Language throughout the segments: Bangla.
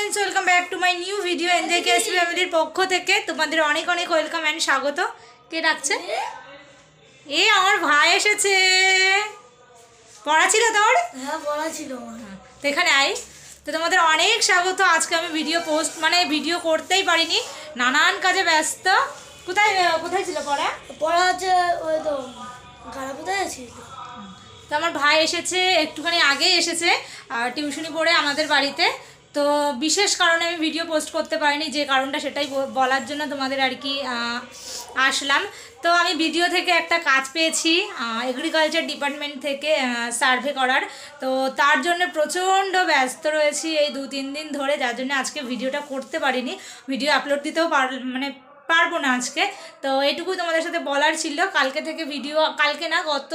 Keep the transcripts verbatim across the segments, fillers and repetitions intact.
Friends welcome back to my new video enjoy KSP ফ্যামিলির পক্ষ থেকে তোমাদের অনেক অনেক ওয়েলকাম এন্ড স্বাগত। কে ডাকছে? এ আমার ভাই এসেছে। পড়া ছিল তোর? হ্যাঁ পড়া ছিল। তো এখানে আই। তো তোমাদের অনেক স্বাগত। আজকে আমি ভিডিও পোস্ট মানে ভিডিও করতেই পারিনি, নানান কাজে ব্যস্ত। কোথায় কোথায় ছিল পড়া? পড়া হচ্ছে ওই তো গাড়াপোতায় আছে। তো আমার ভাই এসেছে, একটুখানি আগেই এসেছে আর টিউশনি পড়ে আমাদের বাড়িতে। তো বিশেষ কারণে আমি ভিডিও পোস্ট করতে পারিনি, যে কারণটা সেটাই বলার জন্য তোমাদের আর কি আসলাম। তো আমি ভিডিও থেকে একটা কাজ পেয়েছি এগ্রিকালচার ডিপার্টমেন্ট থেকে সার্ভে করার। তো তার জন্য প্রচণ্ড ব্যস্ত রয়েছি এই দু তিন দিন ধরে, যার জন্য আজকে ভিডিওটা করতে পারিনি। ভিডিও আপলোড দিতেও পার মানে পারবো না আজকে। তো এটুকুই তোমাদের সাথে বলার ছিল। কালকে থেকে ভিডিও, কালকে না গত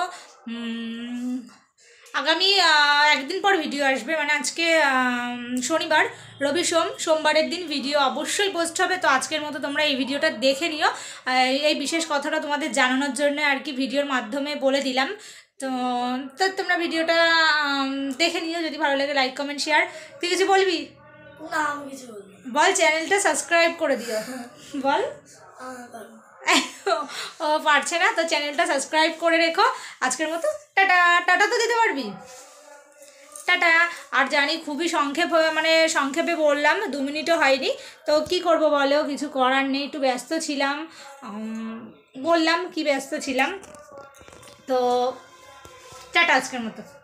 আগামী একদিন পর ভিডিও আসবে, মানে আজকে শনিবার, রবি সোম সোমবারের দিন ভিডিও অবশ্যই পোস্ট হবে। তো আজকের মতো তোমরা এই ভিডিওটা দেখে নিও। এই বিশেষ কথাটা তোমাদের জানানোর জন্য আর কি ভিডিওর মাধ্যমে বলে দিলাম। তো তো তোমরা ভিডিওটা দেখে নিও, যদি ভালো লাগে লাইক কমেন্ট শেয়ার। তুই কিছু বলবি? না আমি কিছু বলবো। বল চ্যানেলটা সাবস্ক্রাইব করে দিও। বল। ও পারছে না, তো চ্যানেলটা সাবস্ক্রাইব করে রেখো। আজকের মতো টাটা। টাটা তো দিতে পারবি? টাটা। আর জানি খুবই সংক্ষেপ মানে সংক্ষেপে বললাম, দু মিনিটও হয়নি। তো কি করব বলো, কিছু করার নেই, একটু ব্যস্ত ছিলাম, বললাম কি ব্যস্ত ছিলাম। তো টাটা আজকের মতো।